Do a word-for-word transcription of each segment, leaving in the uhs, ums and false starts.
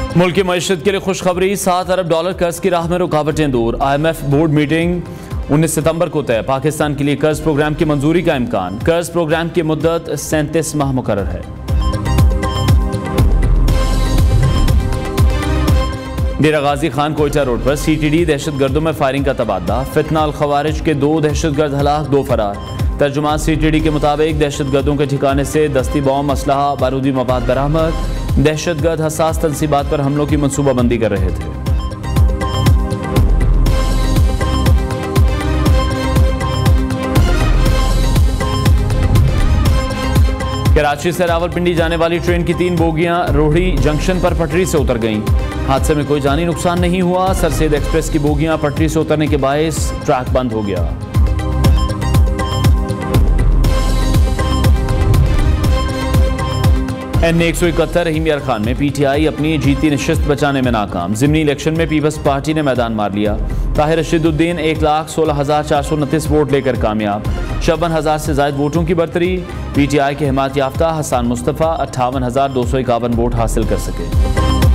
मुल्क की मईशत के लिए खुशखबरी, सात अरब डॉलर कर्ज की राह में रुकावटें दूर। I M F board meeting उन्नीस सितंबर को तय। पाकिस्तान के लिए कर्ज प्रोग्राम की मंजूरी का इम्कान। कर्ज प्रोग्राम की मुद्दत सैंतीस माह मुकर्रर है। डेरा गाजी खान कोयटा रोड पर सी टी डी दहशतगर्दों में फायरिंग का तबादला। फितना अल खवारिज के दो दहशतगर्द हलाक, दो फरार। तर्जुमान सी टी डी के मुताबिक दहशतगर्दों के ठिकाने से दस्ती बॉम्ब, असलहा, बारूदी मवाद बरामद। दहशतगर्द हसास तंसीबात पर हमलों की मनसूबाबंदी कर रहे थे। कराची से रावलपिंडी जाने वाली ट्रेन की तीन बोगियां रोहड़ी जंक्शन पर पटरी से उतर गईं। हादसे में कोई जानी नुकसान नहीं हुआ। सरसेद एक्सप्रेस की बोगियां पटरी से उतरने के बायस ट्रैक बंद हो गया। एन एक सौ इकहत्तर रहीम यार खान में पी टी आई अपनी जीती नशिस्त बचाने में नाकाम। जिमनी इलेक्शन में पीपल्स पार्टी ने मैदान मार लिया। ताहिर रशीदुद्दीन एक लाख सोलह हजार चार सौ उनतीस वोट लेकर कामयाब। चौवन हजार से ज्यादा वोटों की बरतरी। पी टी आई के हिमायत याफ्ता हसन मुस्तफ़ा अट्ठावन हजार दो सौ इक्यावन वोट हासिल कर सके।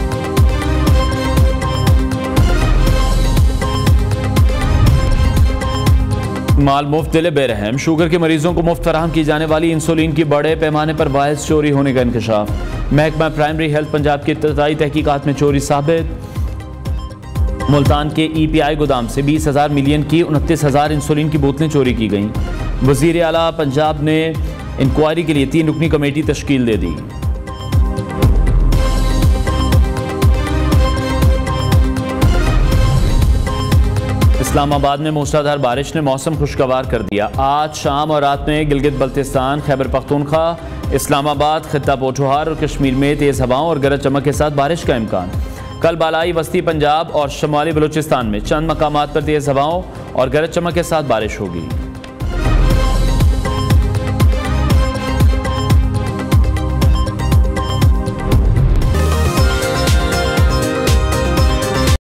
माल मुफ्त दिले बेरहम। शुगर के मरीजों को मुफ्त फराहम की जाने वाली इंसुलिन की बड़े पैमाने पर वायस चोरी होने का इंकशाफ। महकमा प्राइमरी हेल्थ पंजाब की इब्तदाई तहकीकात में चोरी साबित। मुल्तान के ई पी आई गोदाम से बीस हजार मिलियन की उनतीस हजार इंसुलिन की बोतलें चोरी की गईं। वजीर आला पंजाब ने इंक्वायरी के लिए तीन रुकनी कमेटी तश्कील दे दी। इस्लामाबाद में मूसलाधार बारिश ने मौसम खुशगवार कर दिया। आज शाम और रात में गिलगित बल्तिस्तान, खैबर पख्तूनख्वा, इस्लामाबाद, खित्ता पोठोहार और कश्मीर में तेज़ हवाओं और गरज चमक के साथ बारिश का इम्कान। कल बालाई वस्ती पंजाब और शुमाली बलूचिस्तान में चंद मकामात पर तेज़ हवाओं और गरज चमक के साथ बारिश होगी।